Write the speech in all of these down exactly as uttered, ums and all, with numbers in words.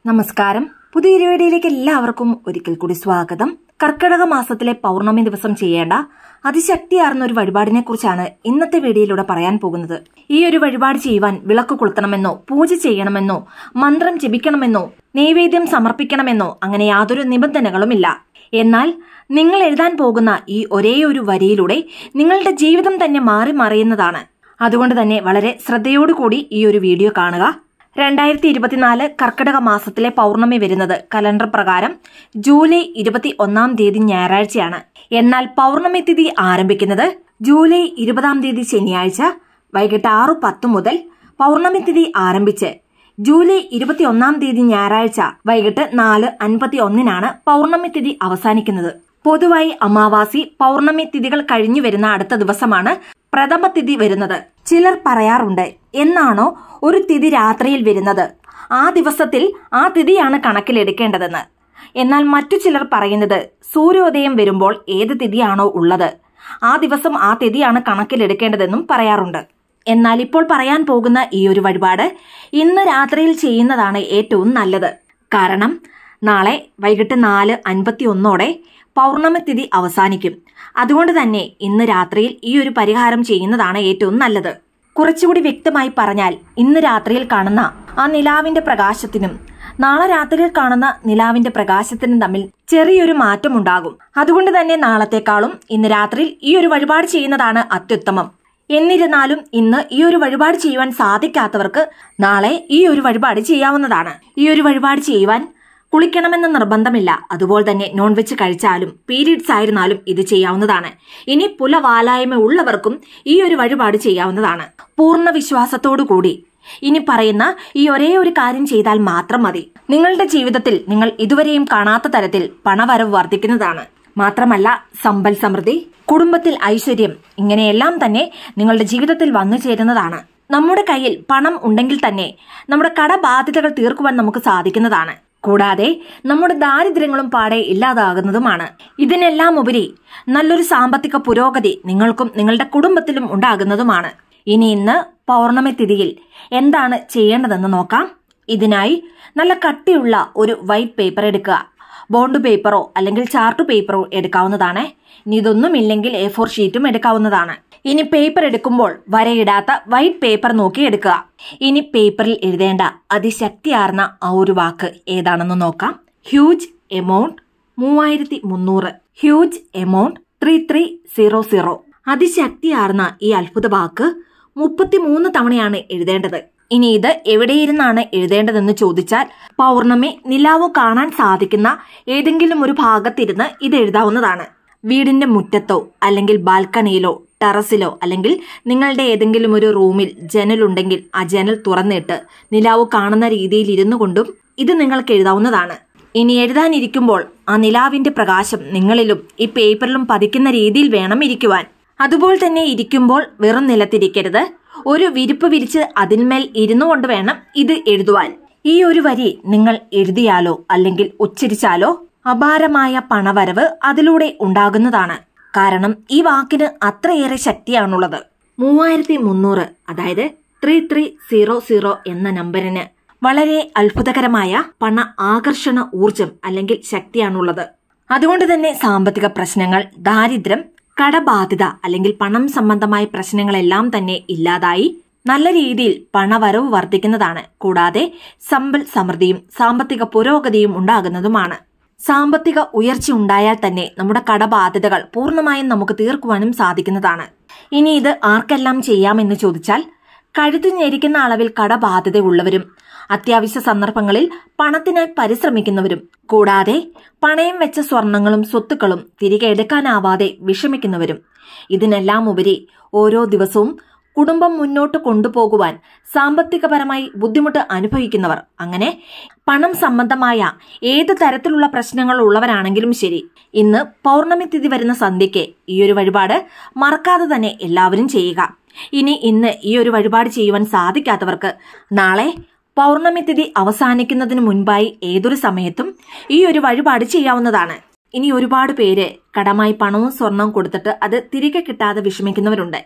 നമസ്കാരം. പുതിയൊരു വീഡിയോയിലേക്ക് എല്ലാവർക്കും ഒരിക്കൽ കൂടി സ്വാഗതം. കർക്കിടക മാസത്തിലെ പൗർണമി ദിവസം ചെയ്യേണ്ട അതിശക്തിയാർന്ന ഒരു വഴിപാടിനെ കുറിച്ചാണ് ഇന്നത്തെ വീഡിയോയിലൂടെ പറയാൻ പോകുന്നത്. ഈ ഒരു വഴിപാട് ചെയ്യുവാൻ വിളക്ക് കൊളുത്തണമെന്നോ പൂജ ചെയ്യണമെന്നോ മന്ത്രം ജപിക്കണമെന്നോ നൈവേദ്യം സമർപ്പിക്കണമെന്നോ അങ്ങനെ യാതൊരു നിബന്ധനകളുമില്ല. എന്നാൽ നിങ്ങൾ എഴുതാൻ പോകുന്ന ഈ ഒരേ ഒരു വരിയിലൂടെ നിങ്ങളുടെ ജീവിതം തന്നെ മാറി മറിയുന്നതാണ്. അതുകൊണ്ട് തന്നെ വളരെ ശ്രദ്ധയോടുകൂടി ഈ ഒരു വീഡിയോ കാണുക. രണ്ടായിരത്തി ഇരുപത്തിനാല് കർക്കിടക മാസത്തിലെ പൗർണമി വരുന്നത് കലണ്ടർ പ്രകാരം ജൂലൈ ഇരുപത്തി ഒന്നാം തീയതി ഞായറാഴ്ചയാണ്. എന്നാൽ പൗർണമി തിഥി ആരംഭിക്കുന്നത് ജൂലൈ ഇരുപതാം തീയതി ശനിയാഴ്ച വൈകിട്ട് ആറു പത്ത് മുതൽ പൗർണമി തിഥി ആരംഭിച്ച് ജൂലൈ ഇരുപത്തി ഒന്നാം തീയതി ഞായറാഴ്ച വൈകിട്ട് നാല് അൻപത്തി ഒന്നിനാണ് പൗർണമി തിഥി അവസാനിക്കുന്നത്. പൊതുവായി അമാവാസി പൗർണമി തിഥികൾ കഴിഞ്ഞു വരുന്ന അടുത്ത ദിവസമാണ് പ്രഥമ തിഥി വരുന്നത്. ചിലർ പറയാറുണ്ട്, എന്നാണോ ഒരു തിഥി രാത്രിയിൽ വരുന്നത് ആ ദിവസത്തിൽ ആ തിഥിയാണ് കണക്കിലെടുക്കേണ്ടതെന്ന്. എന്നാൽ മറ്റു ചിലർ പറയുന്നത് സൂര്യോദയം വരുമ്പോൾ ഏത് തിഥിയാണോ ഉള്ളത് ആ ദിവസം ആ തിഥിയാണ് കണക്കിലെടുക്കേണ്ടതെന്നും പറയാറുണ്ട്. എന്നാൽ ഇപ്പോൾ പറയാൻ പോകുന്ന ഈ ഒരു വഴിപാട് ഇന്ന് രാത്രിയിൽ ചെയ്യുന്നതാണ് ഏറ്റവും നല്ലത്. കാരണം നാളെ വൈകിട്ട് നാല് അൻപത്തി ഒന്നോടെ പൗർണമി തിഥി അവസാനിക്കും. അതുകൊണ്ട് തന്നെ ഇന്ന് രാത്രിയിൽ ഈ ഒരു പരിഹാരം ചെയ്യുന്നതാണ് ഏറ്റവും നല്ലത്. കുറച്ചുകൂടി വ്യക്തമായി പറഞ്ഞാൽ ഇന്ന് രാത്രിയിൽ കാണുന്ന ആ നിലാവിന്റെ പ്രകാശത്തിനും നാളെ രാത്രിയിൽ കാണുന്ന നിലാവിന്റെ പ്രകാശത്തിനും തമ്മിൽ ചെറിയൊരു മാറ്റമുണ്ടാകും. അതുകൊണ്ട് തന്നെ നാളത്തെക്കാളും ഇന്ന് രാത്രിയിൽ ഈ ഒരു വഴിപാട് ചെയ്യുന്നതാണ് അത്യുത്തമം. എന്നിരുന്നാലും ഇന്ന് ഈ ഒരു വഴിപാട് ചെയ്യുവാൻ സാധിക്കാത്തവർക്ക് നാളെ ഈ ഒരു വഴിപാട് ചെയ്യാവുന്നതാണ്. ഈ ഒരു വഴിപാട് ചെയ്യുവാൻ കുളിക്കണമെന്ന നിർബന്ധമില്ല. അതുപോലെ തന്നെ നോൺ വെജ് കഴിച്ചാലും പീരീഡ്സ് ആയിരുന്നാലും ഇത് ചെയ്യാവുന്നതാണ്. ഇനി പുലവാലായ്മ ഉള്ളവർക്കും ഈ ഒരു വഴിപാട് ചെയ്യാവുന്നതാണ്. പൂർണ്ണ വിശ്വാസത്തോടു കൂടി ഇനി പറയുന്ന ഈ ഒരേ ഒരു കാര്യം ചെയ്താൽ മാത്രം മതി. നിങ്ങളുടെ ജീവിതത്തിൽ നിങ്ങൾ ഇതുവരെയും കാണാത്ത തരത്തിൽ പണവരവ് വർദ്ധിക്കുന്നതാണ്. മാത്രമല്ല സമ്പൽ സമൃദ്ധി, കുടുംബത്തിൽ ഐശ്വര്യം, ഇങ്ങനെയെല്ലാം തന്നെ നിങ്ങളുടെ ജീവിതത്തിൽ വന്നു ചേരുന്നതാണ്. നമ്മുടെ കയ്യിൽ പണം ഉണ്ടെങ്കിൽ തന്നെ നമ്മുടെ കടബാധ്യതകൾ തീർക്കുവാൻ നമുക്ക് സാധിക്കുന്നതാണ്. കൂടാതെ നമ്മുടെ ദാരിദ്ര്യങ്ങളും പാടെ ഇല്ലാതാകുന്നതുമാണ്. ഇതിനെല്ലാം ഉപരി നല്ലൊരു സാമ്പത്തിക പുരോഗതി നിങ്ങൾക്കും നിങ്ങളുടെ കുടുംബത്തിലും ഉണ്ടാകുന്നതുമാണ്. ഇനി ഇന്ന് പൗർണമി തിഥിയിൽ എന്താണ് ചെയ്യേണ്ടതെന്ന് നോക്കാം. ഇതിനായി നല്ല കട്ടിയുള്ള ഒരു വൈറ്റ് പേപ്പർ എടുക്കുക. ബോണ്ട് പേപ്പറോ അല്ലെങ്കിൽ ചാർട്ട് പേപ്പറോ എടുക്കാവുന്നതാണ്. ഇനി ഇതൊന്നുമില്ലെങ്കിൽ എ ഫോർ ഷീറ്റും എടുക്കാവുന്നതാണ്. ഇനി പേപ്പർ എടുക്കുമ്പോൾ വരയിടാത്ത വൈറ്റ് പേപ്പർ നോക്കി എടുക്കുക. ഇനി പേപ്പറിൽ എഴുതേണ്ട അതിശക്തിയാർന്ന ആ ഒരു വാക്ക് ഏതാണെന്ന് നോക്കാം. ഹ്യൂജ് എമൗണ്ട് മൂവായിരത്തി മുന്നൂറ്. Huge amount three three zero zero. അതിശക്തിയാർന്ന ഈ അത്ഭുത വാക്ക് മുപ്പത്തിമൂന്ന് തവണയാണ് എഴുതേണ്ടത്. ഇനി ഇത് എവിടെയിരുന്നാണ് എഴുതേണ്ടതെന്ന് ചോദിച്ചാൽ പൗർണമി നിലാവ് കാണാൻ സാധിക്കുന്ന ഏതെങ്കിലും ഒരു ഭാഗത്തിരുന്ന് ഇത് എഴുതാവുന്നതാണ്. വീടിന്റെ മുറ്റത്തോ അല്ലെങ്കിൽ ബാൽക്കണിയിലോ ടെറസിലോ അല്ലെങ്കിൽ നിങ്ങളുടെ ഏതെങ്കിലും ഒരു റൂമിൽ ജനലുണ്ടെങ്കിൽ ആ ജനൽ തുറന്നിട്ട് നിലാവ് കാണുന്ന രീതിയിൽ ഇരുന്നു കൊണ്ടും ഇത് നിങ്ങൾക്ക് എഴുതാവുന്നതാണ്. ഇനി എഴുതാനിരിക്കുമ്പോൾ ആ നിലാവിന്റെ പ്രകാശം നിങ്ങളിലും ഈ പേപ്പറിലും പതിക്കുന്ന രീതിയിൽ വേണം ഇരിക്കുവാൻ. അതുപോലെ തന്നെ ഇരിക്കുമ്പോൾ വെറും നിലത്തിരിക്കരുത്. ഒരു വിരിപ്പ് വിരിച്ച് അതിന്മേൽ ഇരുന്നു കൊണ്ട് വേണം ഇത് എഴുതുവാൻ. ഈ ഒരു വരി നിങ്ങൾ എഴുതിയാലോ അല്ലെങ്കിൽ ഉച്ചരിച്ചാലോ അപാരമായ പണവരവ് അതിലൂടെ ഉണ്ടാകുന്നതാണ്. കാരണം ഈ വാക്കിന് അത്രയേറെ ശക്തിയാണുള്ളത്. മൂവായിരത്തി മുന്നൂറ് അതായത് ത്രീ ത്രീ സീറോ സീറോ എന്ന നമ്പറിന് വളരെ അത്ഭുതകരമായ പണ ആകർഷണ ഊർജം അല്ലെങ്കിൽ ശക്തിയാണുള്ളത്. അതുകൊണ്ട് തന്നെ സാമ്പത്തിക പ്രശ്നങ്ങൾ, ദാരിദ്ര്യം, കടബാധ്യത അല്ലെങ്കിൽ പണം സംബന്ധമായ പ്രശ്നങ്ങളെല്ലാം തന്നെ ഇല്ലാതായി നല്ല രീതിയിൽ പണവരവ് വർദ്ധിക്കുന്നതാണ്. കൂടാതെ സമ്പൽ സമൃദ്ധിയും സാമ്പത്തിക പുരോഗതിയും ഉണ്ടാകുന്നതുമാണ്. സാമ്പത്തിക ഉയർച്ച ഉണ്ടായാൽ തന്നെ നമ്മുടെ കടബാധ്യതകൾ പൂർണ്ണമായും നമുക്ക് തീർക്കുവാനും സാധിക്കുന്നതാണ്. ഇനി ഇത് ആർക്കെല്ലാം ചെയ്യാമെന്ന് ചോദിച്ചാൽ കഴുത്തു ഞെരിക്കുന്ന അളവിൽ കടബാധ്യത ഉള്ളവരും, അത്യാവശ്യ സന്ദർഭങ്ങളിൽ പണത്തിനായി പരിശ്രമിക്കുന്നവരും, കൂടാതെ പണയം വെച്ച സ്വർണങ്ങളും സ്വത്തുക്കളും തിരികെ എടുക്കാനാവാതെ വിഷമിക്കുന്നവരും, ഇതിനെല്ലാം ഉപരി ഓരോ ദിവസവും കുടുംബം മുന്നോട്ട് കൊണ്ടുപോകുവാൻ സാമ്പത്തികപരമായി ബുദ്ധിമുട്ട് അനുഭവിക്കുന്നവർ, അങ്ങനെ പണം സംബന്ധമായ ഏത് തരത്തിലുള്ള പ്രശ്നങ്ങൾ ഉള്ളവരാണെങ്കിലും ശരി, ഇന്ന് പൗർണമി തിഥി വരുന്ന സന്ധ്യയ്ക്ക് ഈ ഒരു വഴിപാട് മറക്കാതെ തന്നെ എല്ലാവരും ചെയ്യുക. ഇനി ഇന്ന് ഈ ഒരു വഴിപാട് ചെയ്യുവാൻ സാധിക്കാത്തവർക്ക് നാളെ പൗർണമി തിഥി അവസാനിക്കുന്നതിന് മുൻപായി ഏതൊരു സമയത്തും ഈ ഒരു വഴിപാട് ചെയ്യാവുന്നതാണ്. ഇനി ഒരുപാട് പേര് കടമായി പണവും സ്വർണവും കൊടുത്തിട്ട് അത് തിരികെ കിട്ടാതെ വിഷമിക്കുന്നവരുണ്ട്.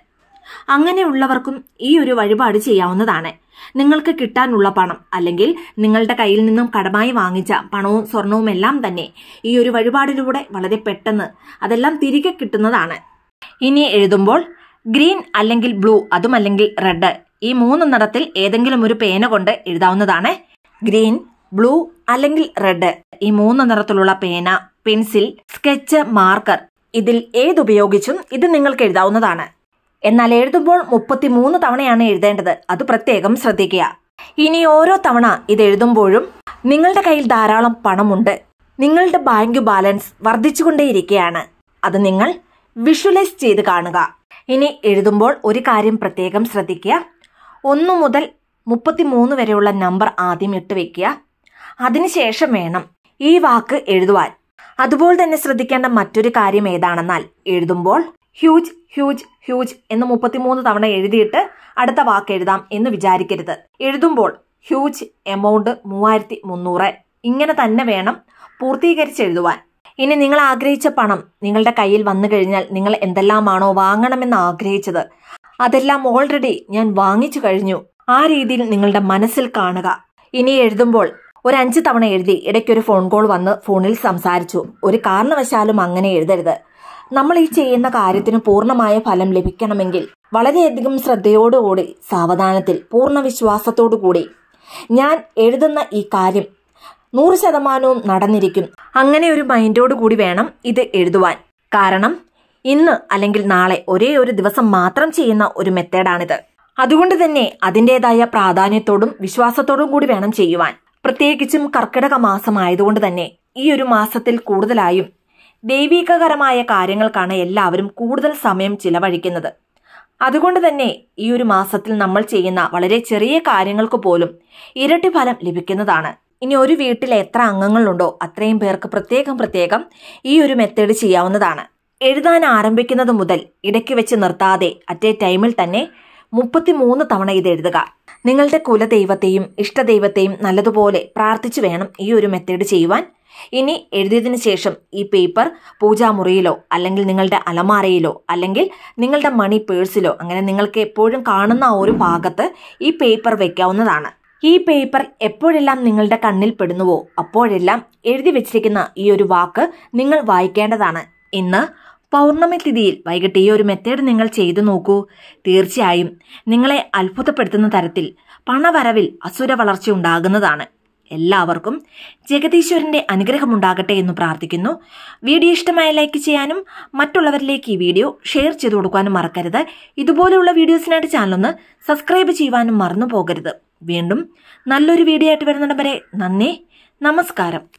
അങ്ങനെയുള്ളവർക്കും ഈ ഒരു വഴിപാട് ചെയ്യാവുന്നതാണ്. നിങ്ങൾക്ക് കിട്ടാനുള്ള പണം അല്ലെങ്കിൽ നിങ്ങളുടെ കയ്യിൽ നിന്നും കടമായി വാങ്ങിച്ച പണവും സ്വർണവും എല്ലാം തന്നെ ഈ ഒരു വഴിപാടിലൂടെ വളരെ പെട്ടെന്ന് അതെല്ലാം തിരികെ കിട്ടുന്നതാണ്. ഇനി എഴുതുമ്പോൾ ഗ്രീൻ അല്ലെങ്കിൽ ബ്ലൂ, അതുമല്ലെങ്കിൽ റെഡ്, ഈ മൂന്ന് നിറത്തിൽ ഏതെങ്കിലും ഒരു പേന കൊണ്ട് എഴുതാവുന്നതാണ്. ഗ്രീൻ, ബ്ലൂ അല്ലെങ്കിൽ റെഡ്, ഈ മൂന്ന് നിറത്തിലുള്ള പേന, പെൻസിൽ, സ്കെച്ച്, മാർക്കർ, ഇതിൽ ഏതുപയോഗിച്ചും ഇത് നിങ്ങൾക്ക് എഴുതാവുന്നതാണ്. എന്നാൽ എഴുതുമ്പോൾ മുപ്പത്തിമൂന്ന് തവണയാണ് എഴുതേണ്ടത്. അത് പ്രത്യേകം ശ്രദ്ധിക്കുക. ഇനി ഓരോ തവണ ഇത് എഴുതുമ്പോഴും നിങ്ങളുടെ കയ്യിൽ ധാരാളം പണമുണ്ട്, നിങ്ങളുടെ ബാങ്ക് ബാലൻസ് വർദ്ധിച്ചുകൊണ്ടേയിരിക്കുകയാണ്. അത് നിങ്ങൾ വിഷ്വലൈസ് ചെയ്ത് കാണുക. ഇനി എഴുതുമ്പോൾ ഒരു കാര്യം പ്രത്യേകം ശ്രദ്ധിക്കുക. ഒന്നു മുതൽ മുപ്പത്തിമൂന്ന് വരെയുള്ള നമ്പർ ആദ്യം ഇട്ട് വെക്കുക. അതിനുശേഷം വേണം ഈ വാക്ക് എഴുതുവാൻ. അതുപോലെ തന്നെ ശ്രദ്ധിക്കേണ്ട മറ്റൊരു കാര്യം ഏതാണെന്നാൽ എഴുതുമ്പോൾ ഹ്യൂജ് ഹ്യൂജ് ഹ്യൂജ് എന്ന് മുപ്പത്തിമൂന്ന് തവണ എഴുതിയിട്ട് അടുത്ത വാക്ക് എഴുതാം എന്ന് വിചാരിക്കരുത്. എഴുതുമ്പോൾ ഹ്യൂജ് എമൗണ്ട് മൂവായിരത്തി മുന്നൂറ് ഇങ്ങനെ തന്നെ വേണം പൂർത്തീകരിച്ചെഴുതുവാൻ. ഇനി നിങ്ങൾ ആഗ്രഹിച്ച പണം നിങ്ങളുടെ കയ്യിൽ വന്നു കഴിഞ്ഞാൽ നിങ്ങൾ എന്തെല്ലാമാണോ വാങ്ങണമെന്ന് ആഗ്രഹിച്ചത് അതെല്ലാം ഓൾറെഡി ഞാൻ വാങ്ങിച്ചു കഴിഞ്ഞു, ആ രീതിയിൽ നിങ്ങളുടെ മനസ്സിൽ കാണുക. ഇനി എഴുതുമ്പോൾ ഒരു അഞ്ച് തവണ എഴുതി ഇടയ്ക്കൊരു ഫോൺ കോൾ വന്ന് ഫോണിൽ സംസാരിച്ചു. ഒരു കാരണവശാലും അങ്ങനെ എഴുതരുത്. നമ്മൾ ഈ ചെയ്യുന്ന കാര്യത്തിന് പൂർണ്ണമായ ഫലം ലഭിക്കണമെങ്കിൽ വളരെയധികം ശ്രദ്ധയോടുകൂടി, സാവധാനത്തിൽ, പൂർണ്ണ വിശ്വാസത്തോടുകൂടി ഞാൻ എഴുതുന്ന ഈ കാര്യം നൂറ് ശതമാനവും നടന്നിരിക്കും, അങ്ങനെ ഒരു മൈൻഡോട് കൂടി വേണം ഇത് എഴുതുവാൻ. കാരണം ഇന്ന് അല്ലെങ്കിൽ നാളെ ഒരേ ഒരു ദിവസം മാത്രം ചെയ്യുന്ന ഒരു മെത്തേഡാണിത്. അതുകൊണ്ട് തന്നെ അതിൻ്റെതായ പ്രാധാന്യത്തോടും വിശ്വാസത്തോടും കൂടി വേണം ചെയ്യുവാൻ. പ്രത്യേകിച്ചും കർക്കിടക മാസമായതുകൊണ്ട് തന്നെ ഈ ഒരു മാസത്തിൽ കൂടുതലായും ദൈവികകരമായ കാര്യങ്ങൾക്കാണ് എല്ലാവരും കൂടുതൽ സമയം ചിലവഴിക്കുന്നത്. അതുകൊണ്ട് തന്നെ ഈ ഒരു മാസത്തിൽ നമ്മൾ ചെയ്യുന്ന വളരെ ചെറിയ കാര്യങ്ങൾക്ക് പോലും ഇരട്ടി ഫലം ലഭിക്കുന്നതാണ്. ഇനി ഒരു വീട്ടിൽ എത്ര അംഗങ്ങളുണ്ടോ അത്രയും പേർക്ക് പ്രത്യേകം പ്രത്യേകം ഈ ഒരു മെത്തേഡ് ചെയ്യാവുന്നതാണ്. എഴുതാൻ ആരംഭിക്കുന്നത് മുതൽ ഇടയ്ക്ക് വെച്ച് നിർത്താതെ അറ്റ് എ ടൈമിൽ തന്നെ മുപ്പത്തിമൂന്ന് തവണ ഇത് എഴുതുക. നിങ്ങളുടെ കുലദൈവത്തെയും ഇഷ്ടദൈവത്തെയും നല്ലതുപോലെ പ്രാർത്ഥിച്ചു വേണം ഈ ഒരു മെത്തേഡ് ചെയ്യുവാൻ. ഇനി എഴുതിയതിനു ശേഷം ഈ പേപ്പർ പൂജാമുറിയിലോ അല്ലെങ്കിൽ നിങ്ങളുടെ അലമാരയിലോ അല്ലെങ്കിൽ നിങ്ങളുടെ മണി പേഴ്സിലോ, അങ്ങനെ നിങ്ങൾക്ക് എപ്പോഴും കാണുന്ന ആ ഒരു ഭാഗത്ത് ഈ പേപ്പർ വെക്കാവുന്നതാണ്. ഈ പേപ്പർ എപ്പോഴെല്ലാം നിങ്ങളുടെ കണ്ണിൽ പെടുന്നുവോ അപ്പോഴെല്ലാം എഴുതി വെച്ചിരിക്കുന്ന ഈ ഒരു വാക്ക് നിങ്ങൾ വായിക്കേണ്ടതാണ്. ഇന്ന് പൗർണമി തിഥിയിൽ വൈകിട്ട് ഈ ഒരു മെത്തേഡ് നിങ്ങൾ ചെയ്തു നോക്കൂ. തീർച്ചയായും നിങ്ങളെ അത്ഭുതപ്പെടുത്തുന്ന തരത്തിൽ പണവരവിൽ അസുര വളർച്ച ഉണ്ടാകുന്നതാണ്. എല്ലാവർക്കും ജഗദീശ്വരന്റെ അനുഗ്രഹമുണ്ടാകട്ടെ എന്ന് പ്രാർത്ഥിക്കുന്നു. വീഡിയോ ഇഷ്ടമായ ലൈക്ക് ചെയ്യാനും മറ്റുള്ളവരിലേക്ക് ഈ വീഡിയോ ഷെയർ ചെയ്തു കൊടുക്കാനും മറക്കരുത്. ഇതുപോലെയുള്ള വീഡിയോസിനായിട്ട് ചാനലൊന്ന് സബ്സ്ക്രൈബ് ചെയ്യുവാനും മറന്നു പോകരുത്. വീണ്ടും നല്ലൊരു വീഡിയോ ആയിട്ട് വരുന്നിടം വരെ നന്ദി, നമസ്കാരം.